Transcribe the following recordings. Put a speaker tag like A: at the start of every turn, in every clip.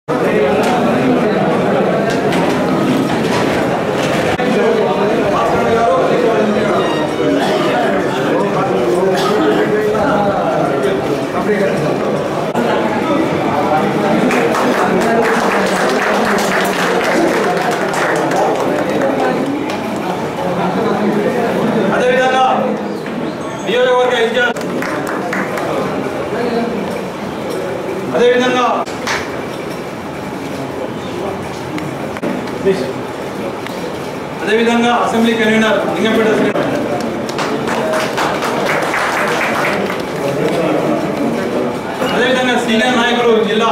A: అదేవిధంగా నియోజకవర్గ ఇన్ఛార్జ్, అదేవిధంగా అసెంబ్లీ కన్వీనర్ లింగంపేట అదేవిధంగా సీనియర్ నాయకులు జిల్లా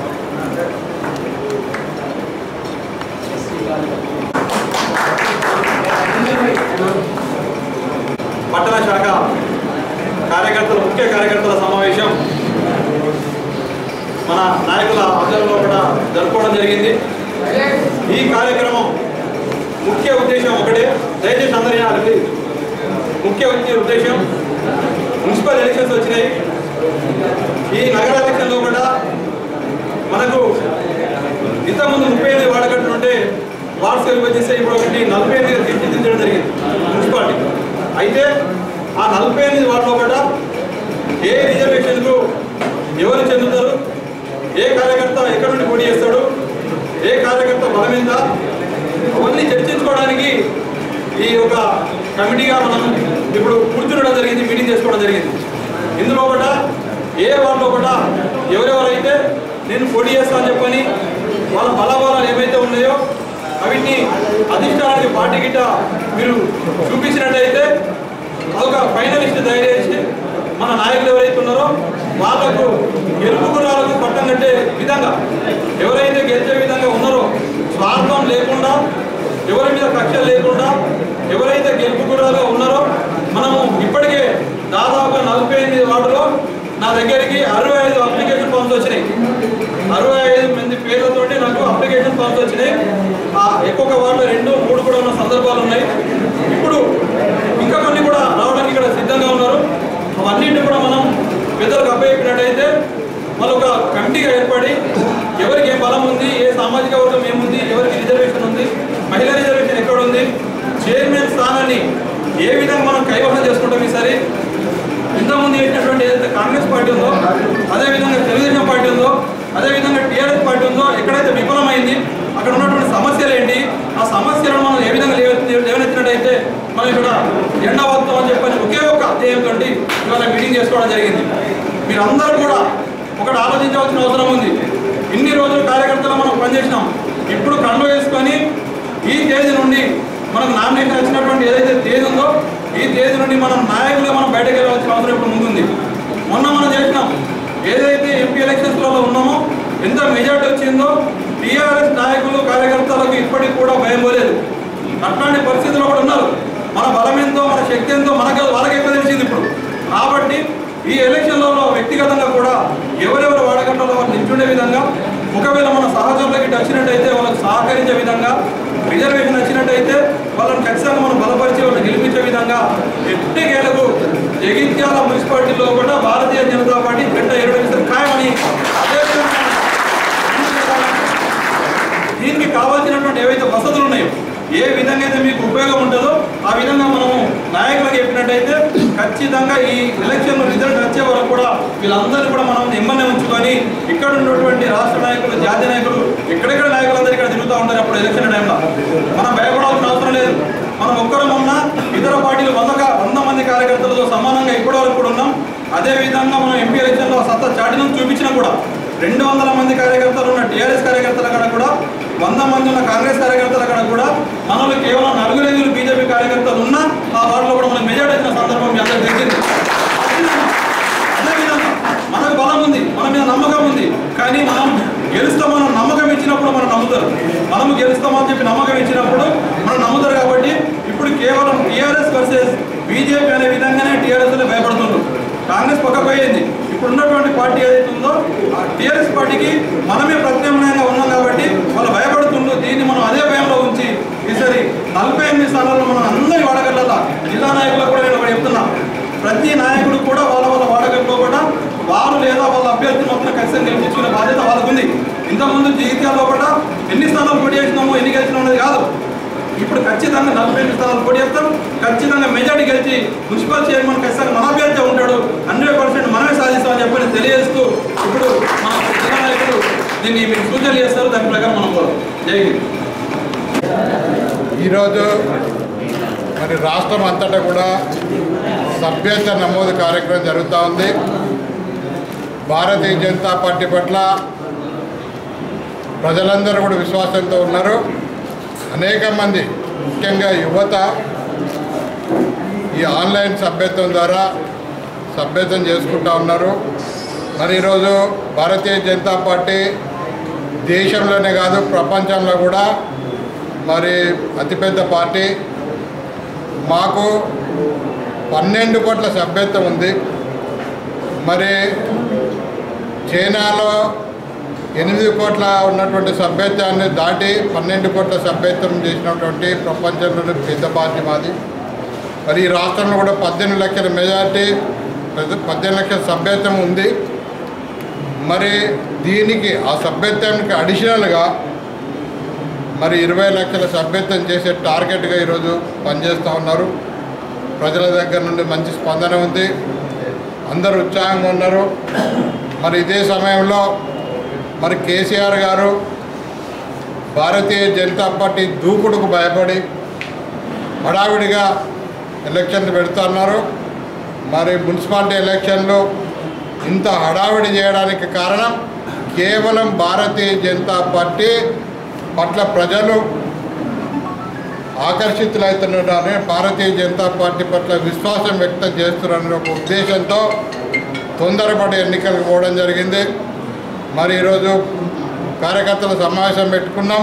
A: పట్టణ శాఖ కార్యకర్తలు ముఖ్య కార్యకర్తల సమావేశం మన నాయకుల ఆధ్వర్యంలో కూడా జరుపుకోవడం జరిగింది. ఈ కార్యక్రమం ముఖ్య ఉద్దేశం ఒకటే, దయచేసి అందరికీ ముఖ్య ఉద్దేశం మున్సిపల్ ఎలక్షన్స్ వచ్చినాయి. ఈ నగర ఎలక్షన్లో కూడా మనకు ఇంతకుముందు 35 వాడకట్లు ఉంటే వార్డ్స్ విభజిస్తే ఇప్పుడు ఒకటి 48 తీర్చిదిద్దడం జరిగింది మున్సిపాలిటీ. అయితే ఆ 48 వార్డులో కూడా ఏ రిజర్వేషన్కు ఎవరు చెందుతారు, ఏ కార్యకర్త ఎక్కడి నుండి పోటీ చేస్తాడు, ఏ కార్యకర్త బలమైందా, అవన్నీ చర్చించుకోవడానికి ఈ యొక్క కమిటీగా మనం ఇప్పుడు కూర్చునడం జరిగింది, మీటింగ్ చేసుకోవడం జరిగింది. ఇందులో కూడా ఏ వార్డులో కూడా ఎవరెవరైతే నేను పోటీ చేస్తానని చెప్పని వాళ్ళ బలబలాలు ఏవైతే ఉన్నాయో అవిటిని అధిష్టానానికి పార్టీ గిట్ట మీరు చూపించినట్టయితే ఒక ఫైనలిస్ట్ తయారు చేసి మన నాయకులు ఎవరైతే ఉన్నారో వాళ్ళకు గెలుపు గుర్రాలకు పట్టం కట్టే విధంగా ఎవరైతే గెలిచే విధంగా ఉన్నారో స్వార్థం లేకుండా, ఎవరి మీద కక్ష లేకుండా ఎవరైతే గెలుపు గుర్రాలుగా ఉన్నారో మనము ఇప్పటికే దాదాపు 48 వార్డులో నా దగ్గరికి 65 అప్లికేషన్ ఫామ్స్ వచ్చినాయి. 65 మంది పేర్లతోటి నాకు అప్లికేషన్ ఫామ్స్ వచ్చినాయి. ఎక్కువ వార్డులో 2, 3 కూడా ఉన్న సందర్భాలు ఉన్నాయి. ఇప్పుడు ఇంకా కొన్ని కూడా రావడానికి ఇక్కడ సిద్ధంగా ఉన్నారు. అవన్నింటినీ కూడా మనం పెద్దలకు అప్పచెప్పినట్టయితే మళ్ళీ ఒక కమిటీగా ఏర్పడి ఎవరికి ఏ బలం ఉంది, ఏ సామాజిక వర్గం ఏముంది, ఎవరికి రిజర్వేషన్ ఉంది, మహిళా రిజర్వేషన్ ఎక్కడ ఉంది, చైర్మన్ స్థానాన్ని ఏ విధంగా మనం కైవసం చేసుకుంటాం ఈసారి. ఇంతకుముందు చేసినటువంటి ఏదైతే కాంగ్రెస్ పార్టీ ఉందో, అదేవిధంగా తెలుగుదేశం పార్టీ ఉందో, అదేవిధంగా టీఆర్ఎస్ పార్టీ ఉందో, ఎక్కడైతే విఫలమైంది అక్కడ ఉన్నటువంటి సమస్యలు ఏంటి, ఆ సమస్యలను మనం ఏ విధంగా లేవనెత్తినట్టయితే మనం ఇక్కడ ఎండ వస్తాం అని చెప్పని ఒకే ఒక అధ్యయంతో ఇవాళ మీటింగ్ చేసుకోవడం జరిగింది. మీరందరూ కూడా ఒకటి ఆలోచించవలసిన అవసరం ఉంది. ఇన్ని రోజులు కార్యకర్తలు మనం పనిచేసినాం. ఇప్పుడు కండు వేసుకొని ఈ తేదీ నుండి మనకు నామినేషన్ వచ్చినటువంటి ఏదైతే తేదీ ఉందో ఈ తేదీ నుండి మనం నాయకులుగా మనం బయటకు వెళ్ళవలసిన అవసరం ఇప్పుడు ముందుంది. మొన్న మనం చేసినాం ఏదైతే ఎంపీ ఎలక్షన్స్లలో ఉన్నామో ఎంత మెజార్టీ వచ్చిందో టీఆర్ఎస్ నాయకులు కార్యకర్తలకు ఇప్పటికి కూడా భయం పోలేదు. అట్లాంటి పరిస్థితుల్లో కూడా ఉన్నారు. మన బలం ఎంతో, మన శక్తి ఎంతో వాళ్ళకి ఎక్కువ తెలిసింది ఇప్పుడు. కాబట్టి ఈ ఎలక్షన్లలో వ్యక్తిగతంగా కూడా ఎవరెవరు వాడగంటలో వాళ్ళు నిల్చుండే విధంగా, ఒకవేళ మన సహచరులకి వచ్చినట్టయితే వాళ్ళకి సహకరించే విధంగా, రిజర్వేషన్ వచ్చినట్టయితే వాళ్ళని ఖచ్చితంగా మనం బలపరిచి వాళ్ళని గెలిపించే విధంగా ఎట్టికేలకు జగిత్యాల మున్సిపాలిటీలో కూడా భారతీయ జనతా పార్టీ గంట 20 ఖాయమని దీనికి కావాల్సినటువంటి ఏవైతే వసతులు ఉన్నాయో, ఏ విధంగా అయితే మీకు ఉపయోగం ఉంటుందో ఆ విధంగా మనము నాయకులకు చెప్పినట్టయితే ఖచ్చితంగా ఈ ఎలక్షన్ రిజల్ట్ వచ్చే వరకు కూడా వీళ్ళందరూ కూడా మనం నిమ్మనే ఉంచుకొని ఇక్కడ ఉన్నటువంటి రాష్ట్ర నాయకులు, జాతీయ నాయకులు, ఎక్కడెక్కడ నాయకులందరూ ఇక్కడ తిరుగుతూ ఉంటారు. అప్పుడు ఎలక్షన్ టైంలో మనం భయపడాల్సిన అవసరం లేదు. మనం ఒక్కరం ఉన్నా ఇతర పార్టీలు 100 మంది కార్యకర్తలతో సమానంగా ఇప్పటి వరకు కూడా ఉన్నాం. అదేవిధంగా మనం ఎంపీ ఎలక్షన్లో సత్తా చాటినం చూపించినా కూడా 200 మంది కార్యకర్తలు ఉన్న టీఆర్ఎస్ కార్యకర్తల కాడ కూడా, 100 మంది ఉన్న కాంగ్రెస్ కార్యకర్తల కాడ కూడా మనలో కేవలం 4 బీజేపీ కార్యకర్తలు ఉన్నా ఆ వార్డులో కూడా మనకు మెజార్టీ వచ్చిన సందర్భం మీ అందరికీ తెలిసింది. అదేవిధంగా మనకు బలం ఉంది, మన మీద నమ్మకం ఉంది. కానీ మనం గెలుస్తామని నమ్మకం ఇచ్చినప్పుడు మనం నమ్ముతారు. మనము గెలుస్తామని చెప్పి నమ్మకం ఇచ్చినప్పుడు మనం నమ్ముతారు. కాబట్టి ఇప్పుడు కేవలం టీఆర్ఎస్ వర్సెస్ బీజేపీ అనే విధంగానే టీఆర్ఎస్లో భయపడుతున్నారు. కాంగ్రెస్ పక్కకు పోయింది. ఇప్పుడు ఉన్నటువంటి పార్టీ ఏదైతే ఉందో ఆ టీఆర్ఎస్ పార్టీకి మనమే ప్రత్యామ్నాయంగా ఉన్నాం కాబట్టి వాళ్ళు భయపడుతుండ్రు. దీన్ని మనం అదే భయంలో ఉంచి ఈసారి 48 స్థానాల్లో మనం అందరి వాడగట్ల జిల్లా నాయకులకు కూడా నేను ఒకటి చెప్తున్నా, ప్రతి నాయకుడు కూడా వాళ్ళ వాడగట్లో కూడా వారు లేదా వాళ్ళ అభ్యర్థిని మొత్తం ఖచ్చితంగా గెలిపించుకునే బాధ్యత వాళ్ళకు ఉంది. ఇంతకుముందు జగిత్యాల లోపల ఎన్ని స్థానాలు పోటీ చేసినాము, ఎన్ని గెలిచినాము అనేది కాదు. ఇప్పుడు ఖచ్చితంగా 48 స్థానాలు పోటీ చేస్తాం. ఖచ్చితంగా మెజార్టీ గెలిచి మున్సిపల్ చైర్మన్ ఖచ్చితంగా మన అభ్యర్థి ఉంటాడు. 100% మనమే సాధిస్తామని చెప్పని తెలియజేస్తూ ఇప్పుడు మన జిల్లా నాయకులు దీన్ని మీకు సూచనలు చేస్తారు. దాని ప్రకారం మనం పోదాం. జై హింద్.
B: ఈరోజు మరి రాష్ట్రం అంతటా కూడా సభ్యత్వ నమోదు కార్యక్రమం జరుగుతూ ఉంది. భారతీయ జనతా పార్టీ పట్ల ప్రజలందరూ కూడా విశ్వాసంతో ఉన్నారు. అనేక మంది ముఖ్యంగా యువత ఈ ఆన్లైన్ సభ్యత్వం ద్వారా సభ్యత్వం చేసుకుంటూ ఉన్నారు. మరి ఈరోజు భారతీయ జనతా పార్టీ దేశంలోనే కాదు ప్రపంచంలో కూడా మరి అతిపెద్ద పార్టీ. మాకు 12 కోట్ల సభ్యత్వం ఉంది. మరి చైనాలో 8 కోట్ల ఉన్నటువంటి సభ్యత్వాన్ని దాటి 12 కోట్ల సభ్యత్వం చేసినటువంటి ప్రపంచంలోని పెద్ద పార్టీ మాది. మరి ఈ రాష్ట్రంలో కూడా 18 లక్షల మెజార్టీ, 18 లక్షల సభ్యత్వం ఉంది. మరి దీనికి ఆ సభ్యత్వానికి అడిషనల్గా మరి 20 లక్షల సభ్యత్వం చేసే టార్గెట్గా ఈరోజు పనిచేస్తూ ఉన్నారు. ప్రజల దగ్గర నుండి మంచి స్పందన ఉంది, అందరూ ఉత్సాహంగా ఉన్నారు. మరి ఇదే సమయంలో మరి కేసీఆర్ గారు భారతీయ జనతా పార్టీ దూకుడుకు భయపడి హడావిడిగా ఎలక్షన్లు పెడుతున్నారు. మరి మున్సిపాలిటీ ఎలక్షన్లు ఇంత హడావిడి చేయడానికి కారణం కేవలం భారతీయ జనతా పార్టీ పట్ల ప్రజలు ఆకర్షితులవుతున్నారని, భారతీయ జనతా పార్టీ పట్ల విశ్వాసం వ్యక్తం చేస్తున్నారని ఒక ఉద్దేశంతో తొందరపడి ఎన్నికలకు పోవడం జరిగింది. మరి ఈరోజు కార్యకర్తల సమావేశం పెట్టుకున్నాం.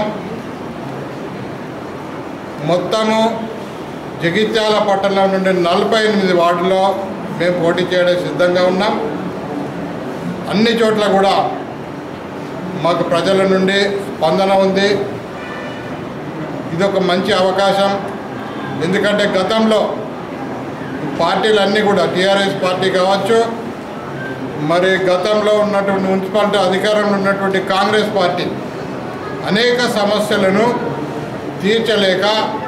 B: మొత్తము జగిత్యాల పట్టణం నుండి 48 వార్డులో మేము పోటీ చేయడానికి సిద్ధంగా ఉన్నాం. అన్ని చోట్ల కూడా మాకు ప్రజల నుండి స్పందన ఉంది. ఇదొక మంచి అవకాశం. ఎందుకంటే గతంలో పార్టీలన్నీ కూడా టీఆర్ఎస్ పార్టీ కావచ్చు, మరి గతంలో ఉన్నటువంటి మున్సిపాలిటీ అధికారంలో ఉన్నటువంటి కాంగ్రెస్ పార్టీ అనేక సమస్యలను తీర్చలేక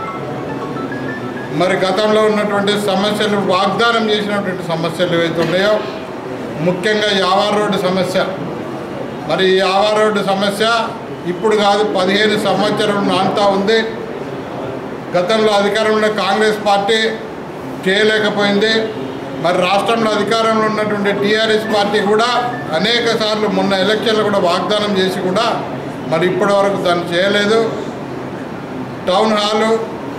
B: మరి గతంలో ఉన్నటువంటి సమస్యలు వాగ్దానం చేసినటువంటి సమస్యలు ఏవైతే ఉన్నాయో, ముఖ్యంగా యావార్ రోడ్డు సమస్య. మరి ఈ యావార్ రోడ్డు సమస్య ఇప్పుడు కాదు 15 సంవత్సరాలు నాంతా ఉంది. గతంలో అధికారంలో కాంగ్రెస్ పార్టీ చేయలేకపోయింది. మరి రాష్ట్రంలో అధికారంలో ఉన్నటువంటి టీఆర్ఎస్ పార్టీ కూడా అనేక సార్లు మొన్న ఎలక్షన్లు కూడా వాగ్దానం చేసి కూడా మరి ఇప్పటి వరకు దాన్ని చేయలేదు. టౌన్ హాలు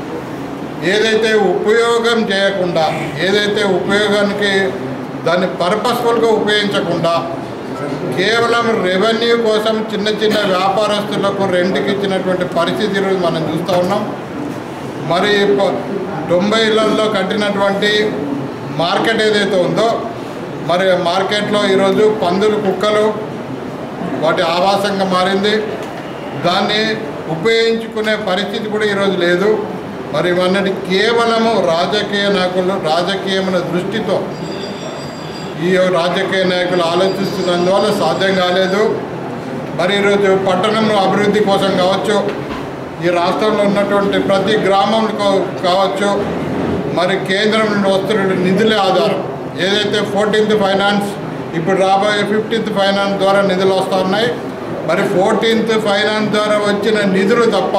B: ఏదైతే ఉపయోగం చేయకుండా, ఏదైతే ఉపయోగానికి దాన్ని పర్పస్ఫుల్గా ఉపయోగించకుండా కేవలం రెవెన్యూ కోసం చిన్న చిన్న వ్యాపారస్తులకు రెంట్కి ఇచ్చినటువంటి పరిస్థితి ఈరోజు మనం చూస్తూ ఉన్నాం. మరి 90 ఇళ్లలో కట్టినటువంటి మార్కెట్ ఏదైతే ఉందో, మరి మార్కెట్లో ఈరోజు పందులు, కుక్కలు వాటి ఆవాసంగా మారింది. దాన్ని ఉపయోగించుకునే పరిస్థితి కూడా ఈరోజు లేదు. మరి ఇవన్నీ కేవలము రాజకీయ నాయకులు రాజకీయమైన దృష్టితో ఈ రాజకీయ నాయకులు ఆలోచిస్తున్నందువల్ల సాధ్యం కాలేదు. మరి ఈరోజు పట్టణంలో అభివృద్ధి కోసం కావచ్చు, ఈ రాష్ట్రంలో ఉన్నటువంటి ప్రతి గ్రామం కావచ్చు, మరి కేంద్రం నుండి వస్తున్న నిధులే ఆధారం. ఏదైతే 14th ఫైనాన్స్, ఇప్పుడు రాబోయే 15th ఫైనాన్స్ ద్వారా నిధులు వస్తూ ఉన్నాయి. మరి 14th ఫైనాన్స్ ద్వారా వచ్చిన నిధులు తప్ప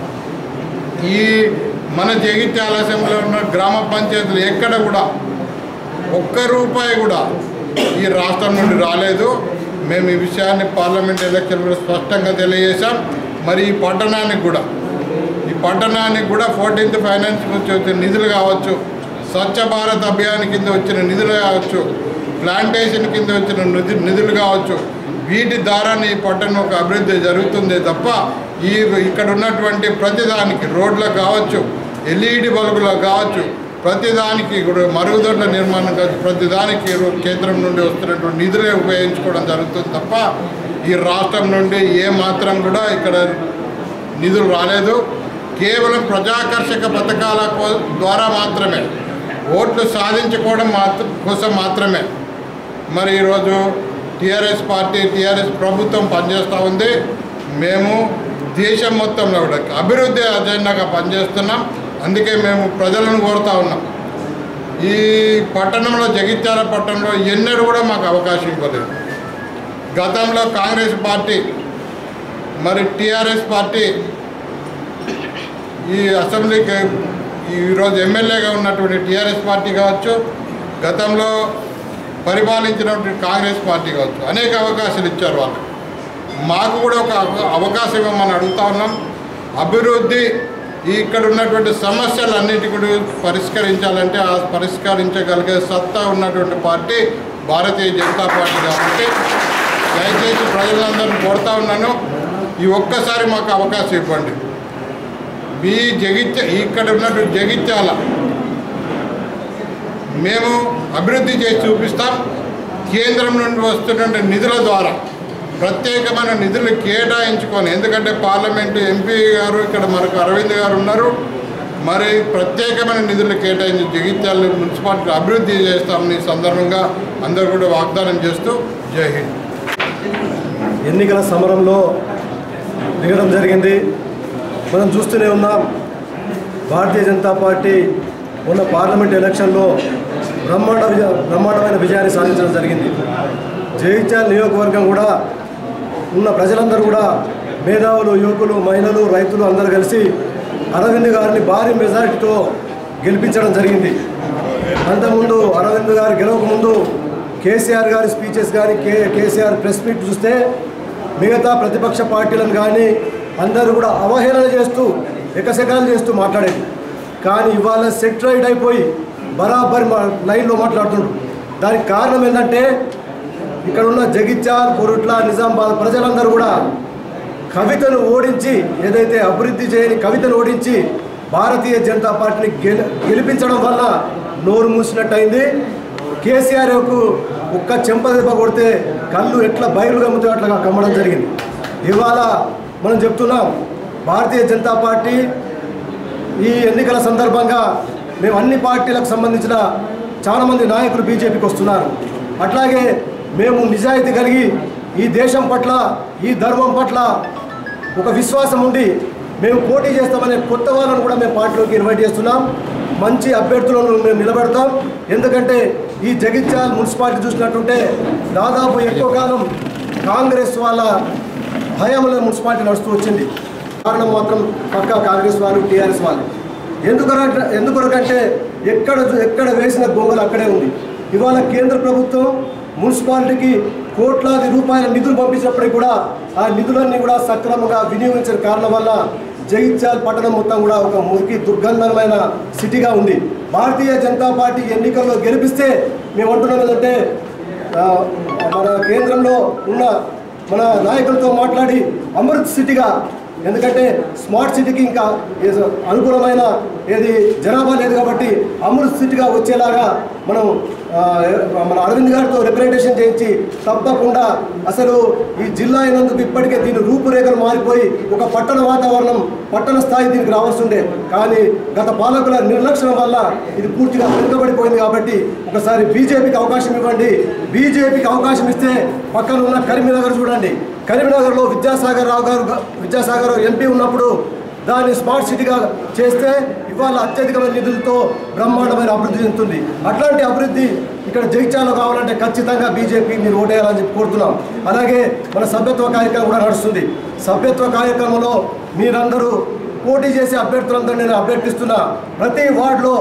B: ఈ మన జగిత్యాల అసెంబ్లీలో ఉన్న గ్రామ పంచాయతీలు ఎక్కడ కూడా ఒక్క రూపాయి కూడా ఈ రాష్ట్రం నుండి రాలేదు. మేము ఈ విషయాన్ని పార్లమెంట్ ఎలక్షన్లో స్పష్టంగా తెలియజేశాం. మరి ఈ పట్టణానికి కూడా 14th ఫైనాన్స్ నుంచి వచ్చిన నిధులు కావచ్చు, స్వచ్ఛ భారత్ అభియాన్ కింద వచ్చిన నిధులు కావచ్చు, ప్లాంటేషన్ కింద వచ్చిన నిధులు కావచ్చు, వీటి ద్వారానే ఈ పట్టణం ఒక అభివృద్ధి జరుగుతుంది తప్ప ఇక్కడ ఉన్నటువంటి ప్రతిదానికి రోడ్లకు కావచ్చు, ఎల్ఈడి బల్బులకు కావచ్చు, ప్రతిదానికి కూడా మరుగుదొడ్ల నిర్మాణం కావచ్చు, ప్రతిదానికి కేంద్రం నుండి వస్తున్నటువంటి నిధులే ఉపయోగించుకోవడం జరుగుతుంది తప్ప ఈ రాష్ట్రం నుండి ఏ మాత్రం కూడా ఇక్కడ నిధులు రాలేదు. కేవలం ప్రజాకర్షక పథకాల ద్వారా మాత్రమే, ఓట్లు సాధించుకోవడం కోసం మాత్రమే మరి ఈరోజు టీఆర్ఎస్ పార్టీ టీఆర్ఎస్ ప్రభుత్వం పనిచేస్తూ ఉంది. మేము దేశం మొత్తంలో కూడా అభివృద్ధి అజెండాగా పనిచేస్తున్నాం. అందుకే మేము ప్రజలను కోరుతూ ఉన్నాం. ఈ పట్టణంలో జగిత్యాల పట్టణంలో ఎన్నడూ కూడా మాకు అవకాశం ఇవ్వలేదు. గతంలో కాంగ్రెస్ పార్టీ మరి టీఆర్ఎస్ పార్టీ ఈ అసెంబ్లీకి ఈరోజు ఎమ్మెల్యేగా ఉన్నటువంటి టీఆర్ఎస్ పార్టీ కావచ్చు, గతంలో పరిపాలించినటువంటి కాంగ్రెస్ పార్టీ కావచ్చు, అనేక అవకాశాలు ఇచ్చారు వాళ్ళు. మాకు కూడా ఒక అవకాశం ఇవ్వమని అడుగుతా ఉన్నాం. అభివృద్ధి ఇక్కడ ఉన్నటువంటి సమస్యలన్నిటి కూడా పరిష్కరించాలంటే ఆ పరిష్కరించగలిగే సత్తా ఉన్నటువంటి పార్టీ భారతీయ జనతా పార్టీ కాబట్టి దయచేసి ప్రజలందరినీ కోరుతా ఉన్నాను, ఈ ఒక్కసారి మాకు అవకాశం ఇవ్వండి. మీ ఇక్కడ ఉన్నటువంటి జగిత్యాల మేము అభివృద్ధి చేసి చూపిస్తాం. కేంద్రం నుండి వస్తున్న నిధుల ద్వారా ప్రత్యేకమైన నిధులు కేటాయించుకొని, ఎందుకంటే పార్లమెంటు ఎంపీ గారు ఇక్కడ మనకు అరవింద్ గారు ఉన్నారు, మరి ప్రత్యేకమైన నిధులు కేటాయించి జగిత్యాల మున్సిపాలిటీ అభివృద్ధి చేస్తామని సందర్భంగా అందరూ కూడా వాగ్దానం చేస్తూ జై హింద్.
C: ఎన్నికల సమరంలో దిగడం జరిగింది. మనం చూస్తూనే ఉన్నాం. భారతీయ జనతా పార్టీ ఉన్న పార్లమెంట్ ఎలక్షన్లో బ్రహ్మాండమైన విజయాన్ని సాధించడం జరిగింది. జగిత్యాల నియోజకవర్గం కూడా ఉన్న ప్రజలందరూ కూడా మేధావులు, యువకులు, మహిళలు, రైతులు అందరూ కలిసి అరవింద్ గారిని భారీ మెజారిటీతో గెలిపించడం జరిగింది. అంతకుముందు అరవింద్ గారు గెలవకముందు కేసీఆర్ గారి స్పీచెస్ కానీ కేసీఆర్ ప్రెస్ మీట్ చూస్తే మిగతా ప్రతిపక్ష పార్టీలను కానీ అందరూ కూడా అవహేళన చేస్తూ ఎకసెకాలు చేస్తూ మాట్లాడేది. కానీ ఇవాళ సెట్రైడ్ అయిపోయి బరాబర్ లైన్లో మాట్లాడుతుండ్రు. దానికి కారణం ఏంటంటే ఇక్కడ ఉన్న జగిత్యాల, కొరుట్ల, నిజామాబాద్ ప్రజలందరూ కూడా కవితను ఓడించి, ఏదైతే అభివృద్ధి చేయని కవితను ఓడించి భారతీయ జనతా పార్టీని గెలిపించడం వల్ల నోరు మూసినట్టయింది. కేసీఆర్కు ఒక్క చెంపదెబ్బ కొడితే కళ్ళు ఎట్లా బయలు కమ్ముతూ అట్లా కమ్మడం జరిగింది. ఇవాళ మనం చెప్తున్నాం, భారతీయ జనతా పార్టీ ఈ ఎన్నికల సందర్భంగా మేము అన్ని పార్టీలకు సంబంధించిన చాలామంది నాయకులు బీజేపీకి వస్తున్నారు. అట్లాగే మేము నిజాయితీ కలిగి ఈ దేశం పట్ల, ఈ ధర్మం పట్ల ఒక విశ్వాసం ఉండి మేము పోటీ చేస్తామనే కొత్త వాళ్ళను కూడా మేము పార్టీలోకి ఇన్వైట్ చేస్తున్నాం. మంచి అభ్యర్థులను మేము నిలబెడతాం. ఎందుకంటే ఈ జగిత్యాల మున్సిపాలిటీ చూసినట్టుంటే దాదాపు ఎక్కువ కాలం కాంగ్రెస్ వాళ్ళ హయాంలో మున్సిపాలిటీ నడుస్తూ వచ్చింది. కారణం మాత్రం పక్కా కాంగ్రెస్ వాళ్ళు, టీఆర్ఎస్ వాళ్ళు. ఎందుకంటే ఎక్కడ వేసిన గొంగలు అక్కడే ఉంది. ఇవాళ కేంద్ర ప్రభుత్వం మున్సిపాలిటీకి కోట్లాది రూపాయల నిధులు పంపించినప్పటికీ కూడా ఆ నిధులన్నీ కూడా సక్రమంగా వినియోగించిన కారణం వల్ల జగిత్యాల పట్టణం మొత్తం కూడా ఒక మురికి దుర్గంధమైన సిటీగా ఉంది. భారతీయ జనతా పార్టీ ఎన్నికల్లో గెలిపిస్తే మేము అంటున్నాం ఏంటంటే మన కేంద్రంలో ఉన్న మన నాయకులతో మాట్లాడి అమృత్ సిటీగా, ఎందుకంటే స్మార్ట్ సిటీకి ఇంకా అనుకూలమైన ఏది జనాభా లేదు కాబట్టి అమృత్ సిటీగా వచ్చేలాగా మనం మన అరవింద్ గారితో రిప్రజెంటేషన్ చేయించి తప్పకుండా అసలు ఈ జిల్లా అయినందుకు ఇప్పటికే దీని రూపురేఖలు మారిపోయి ఒక పట్టణ వాతావరణం, పట్టణ స్థాయి దీనికి రావాల్సి ఉండే. కానీ గత పాలకుల నిర్లక్ష్యం వల్ల ఇది పూర్తిగా వెనుకబడిపోయింది. కాబట్టి ఒకసారి బీజేపీకి అవకాశం ఇవ్వండి. బీజేపీకి అవకాశం ఇస్తే పక్కన ఉన్న కరీంనగర్ చూడండి. కరీంనగర్లో విద్యాసాగర్ ఎంపీ ఉన్నప్పుడు దాన్ని స్మార్ట్ సిటీగా చేస్తే ఇవాళ అత్యధికమైన నిధులతో బ్రహ్మాండమైన అభివృద్ధి చెందుతుంది. అట్లాంటి అభివృద్ధి ఇక్కడ జగిత్యాలలో కావాలంటే ఖచ్చితంగా బీజేపీ మీరు ఓటేయాలని చెప్పి కోరుతున్నాం. అలాగే మన సభ్యత్వ కార్యక్రమం కూడా నడుస్తుంది. సభ్యత్వ కార్యక్రమంలో మీరందరూ పోటీ చేసే అభ్యర్థులందరూ నేను అభ్యర్థిస్తున్నా, ప్రతి వార్డులో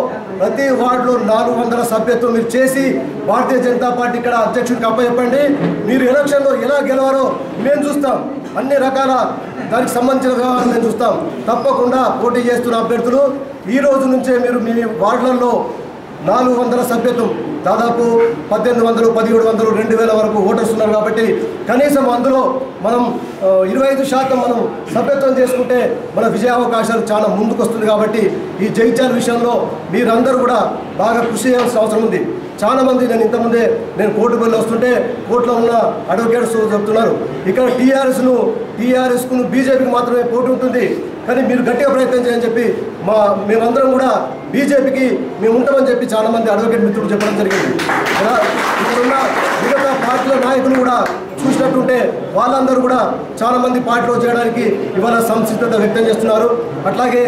C: 400 సభ్యత్వం మీరు చేసి భారతీయ జనతా పార్టీ ఇక్కడ అధ్యక్షుడికి అప్పచెప్పండి. మీరు ఎలక్షన్లో ఎలా గెలవారో మేము చూస్తాం. అన్ని రకాల దానికి సంబంధించిన వ్యవహారం మేము చూస్తాం. తప్పకుండా పోటీ చేస్తున్న అభ్యర్థులు ఈ రోజు నుంచే మీరు మీ వార్డులలో 400 సభ్యత్వం, దాదాపు 1800, 1700, 2000 వరకు ఓటర్స్ ఉన్నారు. కాబట్టి కనీసం అందులో మనం 25% మనం సభ్యత్వం చేసుకుంటే మన విజయావకాశాలు చాలా ముందుకు వస్తుంది. కాబట్టి ఈ జగిత్యాల విషయంలో మీరందరూ కూడా బాగా కృషి చేయాల్సిన అవసరం ఉంది. చాలామంది ఇంతకుముందే నేను కోర్టు బయలు వస్తుంటే కోర్టులో ఉన్న అడ్వకేట్స్ చెప్తున్నారు, ఇక్కడ టీఆర్ఎస్కు బీజేపీకి మాత్రమే పోటీ ఉంటుంది, కానీ మీరు గట్టిగా ప్రయత్నం చేయని చెప్పి మేమందరం కూడా బీజేపీకి మేము ఉంటామని చెప్పి చాలామంది అడ్వకేట్ మిత్రులు చెప్పడం జరిగింది. ఇక్కడున్న మిగతా పార్టీల నాయకులు కూడా చూసినట్టుంటే వాళ్ళందరూ కూడా చాలామంది పార్టీలో చేయడానికి ఇవాళ సంసిద్ధత వ్యక్తం చేస్తున్నారు. అట్లాగే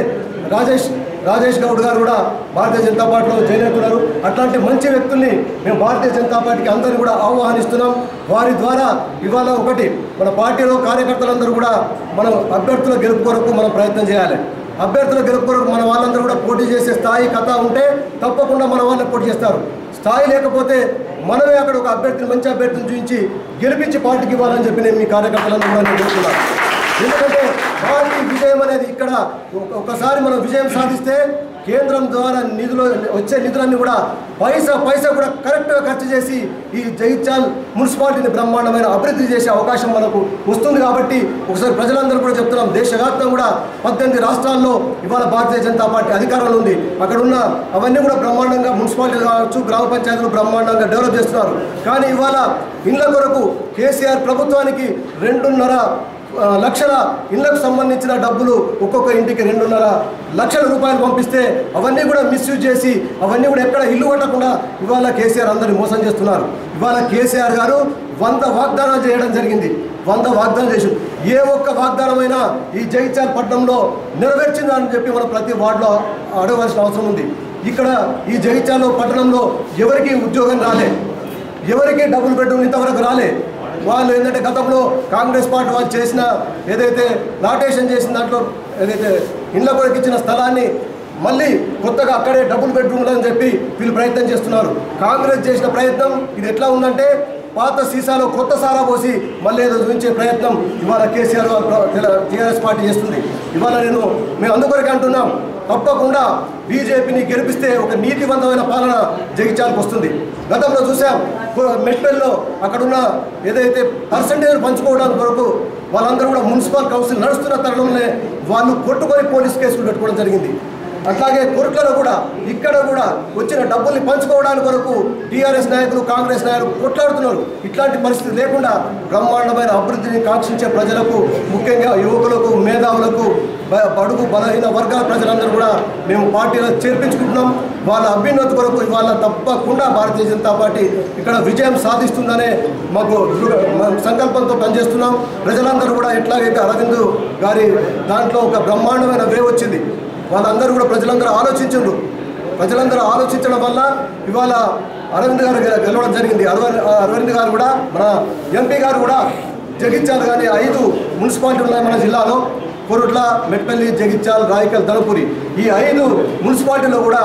C: రాజేష్ గౌడ్ గారు కూడా భారతీయ జనతా పార్టీలో జాయిన్ అవుతున్నారు. అట్లాంటి మంచి వ్యక్తుల్ని మేము భారతీయ జనతా పార్టీకి అందరినీ కూడా ఆహ్వానిస్తున్నాం. వారి ద్వారా ఇవాళ ఒకటి మన పార్టీలో కార్యకర్తలందరూ కూడా మనం అభ్యర్థుల గెలుపు కొరకు మనం ప్రయత్నం చేయాలి. అభ్యర్థుల గెలుపు కొరకు మన వాళ్ళందరూ కూడా పోటీ చేసే స్థాయి కథ ఉంటే తప్పకుండా మన వాళ్ళని పోటీ చేస్తారు. స్థాయి లేకపోతే మనమే అక్కడ ఒక అభ్యర్థిని మంచి అభ్యర్థిని చూపించి గెలిపించి పార్టీకి ఇవ్వాలని చెప్పి నేను మీ కార్యకర్తలను కూడా కోరుతున్నాను. ఎందుకంటే పార్టీ విజయం అనేది ఇక్కడ ఒకసారి మనం విజయం సాధిస్తే కేంద్రం ద్వారా వచ్చే నిధులన్నీ కూడా పైసా కూడా కరెక్ట్గా ఖర్చు చేసి ఈ జగిత్యాల మున్సిపాలిటీని బ్రహ్మాండమైన అభివృద్ధి చేసే అవకాశం మనకు వస్తుంది. కాబట్టి ఒకసారి ప్రజలందరూ కూడా చెప్తున్నాం, దేశవ్యాప్తంగా కూడా 18 రాష్ట్రాల్లో ఇవాళ భారతీయ జనతా పార్టీ అధికారంలో ఉంది. అక్కడ ఉన్న అవన్నీ కూడా బ్రహ్మాండంగా మున్సిపాలిటీలు కావచ్చు, గ్రామ పంచాయతీలు బ్రహ్మాండంగా డెవలప్ చేస్తున్నారు. కానీ ఇవాళ ఇళ్ల కొరకు కేసీఆర్ ప్రభుత్వానికి 2.5 లక్షల ఇళ్లకు సంబంధించిన డబ్బులు ఒక్కొక్క ఇంటికి 2.5 లక్షల రూపాయలు పంపిస్తే అవన్నీ కూడా మిస్యూజ్ చేసి అవన్నీ కూడా ఎక్కడ ఇల్లు కట్టకుండా ఇవాళ కేసీఆర్ అందరినీ మోసం చేస్తున్నారు. ఇవాళ కేసీఆర్ గారు 100 వాగ్దానాలు చేయడం జరిగింది. 100 వాగ్దానాలు చేసి ఏ ఒక్క వాగ్దానమైనా ఈ జగిత్యాల పట్టణంలో నెరవేర్చిందని చెప్పి మనం ప్రతి వార్డులో అడగవలసిన అవసరం ఉంది. ఇక్కడ ఈ జగిత్యాల పట్టణంలో ఎవరికి ఉద్యోగం రాలే, ఎవరికి డబుల్ బెడ్రూమ్ ఇంతవరకు రాలే. వాళ్ళు ఏంటంటే గతంలో కాంగ్రెస్ పార్టీ వాళ్ళు చేసిన ఏదైతే లాటేషన్ చేసిన దాంట్లో ఏదైతే ఇళ్ళ కొరకు ఇచ్చిన స్థలాన్ని మళ్ళీ కొత్తగా అక్కడే డబుల్ బెడ్రూమ్లు అని చెప్పి వీళ్ళు ప్రయత్నం చేస్తున్నారు. కాంగ్రెస్ చేసిన ప్రయత్నం ఇది ఎట్లా ఉందంటే పాత సీసాలో కొత్త సారా పోసి మళ్ళీ ఏదో చూపించే ప్రయత్నం ఇవాళ కేసీఆర్ టీఆర్ఎస్ పార్టీ చేస్తుంది. ఇవాళ మేము అందుకొరకే అంటున్నాం, తప్పకుండా బీజేపీని గెలిపిస్తే ఒక నీతివంతమైన పాలన జగిత్యాలకు వస్తుంది. గతంలో చూసాం మెట్పల్లిలో అక్కడున్న ఏదైతే పర్సంటేజ్ పంచుకోవడానికి కొరకు వాళ్ళందరూ కూడా మున్సిపల్ కౌన్సిల్ నడుస్తున్న తరుణంలో వాళ్ళు కొట్టుకొని పోలీస్ కేసులు పెట్టుకోవడం జరిగింది. అట్లాగే కోర్టులలో కూడా ఇక్కడ కూడా వచ్చిన డబ్బుల్ని పంచుకోవడానికి కొరకు టీఆర్ఎస్ నాయకులు కాంగ్రెస్ నాయకులు కొట్లాడుతున్నారు. ఇట్లాంటి పరిస్థితి లేకుండా బ్రహ్మాండమైన అభివృద్ధిని కాంక్షించే ప్రజలకు, ముఖ్యంగా యువకులకు, మేధావులకు, బడుగు బలహీన వర్గాల ప్రజలందరూ కూడా మేము పార్టీలో చేర్పించుకుంటున్నాం. వాళ్ళ అభ్యున్నతి కొరకు ఇవాళ తప్పకుండా భారతీయ జనతా పార్టీ ఇక్కడ విజయం సాధిస్తుందనే మాకు సంకల్పంతో పనిచేస్తున్నాం. ప్రజలందరూ కూడా ఎట్లాగైతే అరవింద్ గారి దాంట్లో ఒక బ్రహ్మాండమైన వేవ్ వచ్చింది, వాళ్ళందరూ కూడా ప్రజలందరూ ఆలోచించారు. ప్రజలందరూ ఆలోచించడం వల్ల ఇవాళ అరవింద్ గారు గెలవడం జరిగింది. అరవింద్ గారు కూడా మన ఎంపీ గారు కూడా జగిత్యాల కానీ 5 మున్సిపాలిటీలు ఉన్నాయి మన జిల్లాలో, కొరుట్ల, మెట్పల్లి, జగిత్యాల, రాయకల్, ధనపురి. ఈ 5 మున్సిపాలిటీలో కూడా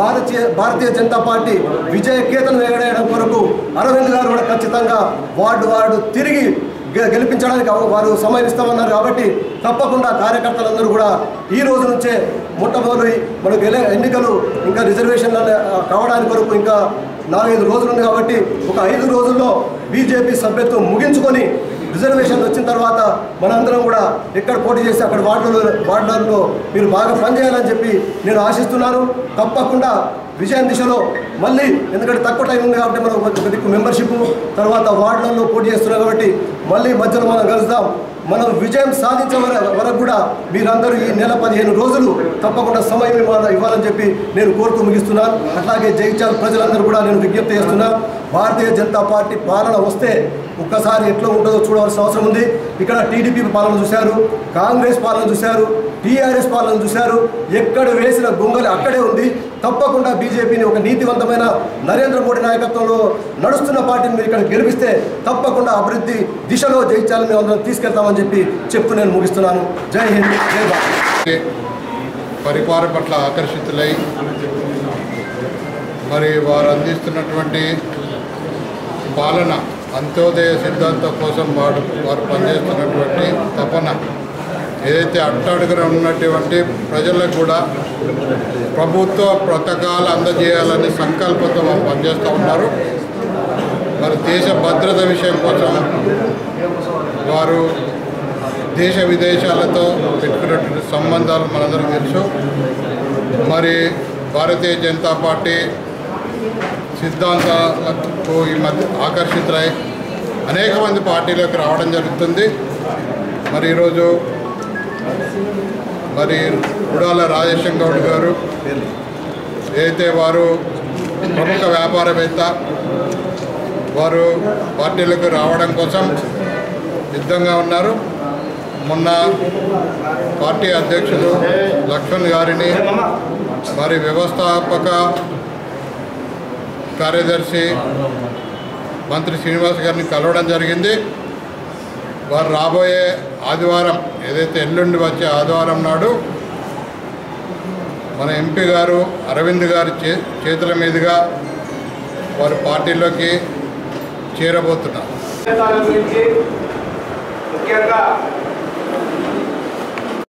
C: భారతీయ జనతా పార్టీ విజయ కేతనం ఎగరేయడం కొరకు అరవింద్ గారు కూడా ఖచ్చితంగా వార్డు తిరిగి గెలిపించడానికి వారు సమయం ఇస్తామన్నారు. కాబట్టి తప్పకుండా కార్యకర్తలందరూ కూడా ఈ రోజు నుంచే మొట్టమొదటి మనకు ఎన్నికలు ఇంకా రిజర్వేషన్లు కావడానికి కొరకు ఇంకా 4-5 రోజులు ఉంది. కాబట్టి ఒక 5 రోజుల్లో బీజేపీ సభ్యత్వం ముగించుకొని రిజర్వేషన్లు వచ్చిన తర్వాత మనందరం కూడా ఎక్కడ పోటీ చేసి అక్కడ వార్డులలో మీరు బాగా పనిచేయాలని చెప్పి నేను ఆశిస్తున్నాను. తప్పకుండా విజయం దిశలో మళ్ళీ, ఎందుకంటే తక్కువ టైం ఉంది కాబట్టి మనం ఒక మెంబర్షిప్ తర్వాత వార్డులలో పోటీ చేస్తున్నాం కాబట్టి మళ్ళీ మధ్యలో మనం కలుద్దాం. మనం విజయం సాధించే వరకు కూడా మీరందరూ ఈ నెల 15 రోజులు తప్పకుండా సమయం ఇవ్వాలని చెప్పి నేను కోరుతూ ముగిస్తున్నాను. అట్లాగే జగిత్యాల ప్రజలందరూ కూడా నేను విజ్ఞప్తి చేస్తున్నాను, భారతీయ జనతా పార్టీ పాలన వస్తే ఒక్కసారి ఎట్లా ఉంటుందో చూడవలసిన అవసరం ఉంది. ఇక్కడ టీడీపీ పాలన చూశారు, కాంగ్రెస్ పాలన చూశారు, టీఆర్ఎస్ పాలన చూశారు. ఎక్కడ వేసిన గొంగలి అక్కడే ఉంది. తప్పకుండా బీజేపీని ఒక నీతివంతమైన నరేంద్ర మోడీ నాయకత్వంలో నడుస్తున్న పార్టీని మీరు ఇక్కడ గెలిపిస్తే తప్పకుండా అభివృద్ధి దిశలో జగిత్యాలని మేము అందరం తీసుకెళ్తామని చెప్పి చెప్తూ నేను ముగిస్తున్నాను. జై హింద్, జై భారత్.
B: పరిపాలన పట్ల ఆకర్షితులై మరి వారు అందిస్తున్నటువంటి పాలన అంత్యోదయ సిద్ధాంతం కోసం వారు పనిచేస్తున్నటువంటి తపన ఏదైతే అట్టడుగున ఉన్నటువంటి ప్రజలకు కూడా ప్రభుత్వ పథకాలు అందజేయాలని సంకల్పంతో వారు పనిచేస్తూ ఉన్నారు. మరి దేశ భద్రత విషయం కోసం వారు దేశ విదేశాలతో పెట్టుకున్నటువంటి సంబంధాలు మనందరికీ తెలుసు. మరి భారతీయ జనతా పార్టీ సిద్ధాంతాలకు ఈ మధ్య ఆకర్షితులై అనేక మంది పార్టీలోకి రావడం జరుగుతుంది. మరి ఈరోజు మరి గుడాల రాజేశం గౌడ్ గారు ఏదైతే వారు ప్రముఖ వ్యాపారవేత్త, వారు పార్టీలకు రావడం కోసం సిద్ధంగా ఉన్నారు. మొన్న పార్టీ అధ్యక్షులు లక్ష్మణ్ గారిని, మరి వ్యవస్థాపక కార్యదర్శి మంత్రి శ్రీనివాస్ గారిని కలవడం జరిగింది. వారు రాబోయే ఆదివారం, ఏదైతే ఎల్లుండి వచ్చే ఆదివారం నాడు మన ఎంపీ గారు అరవింద్ గారి చేతుల మీదుగా వారు పార్టీలోకి చేరబోతున్నారు.
D: ముఖ్యంగా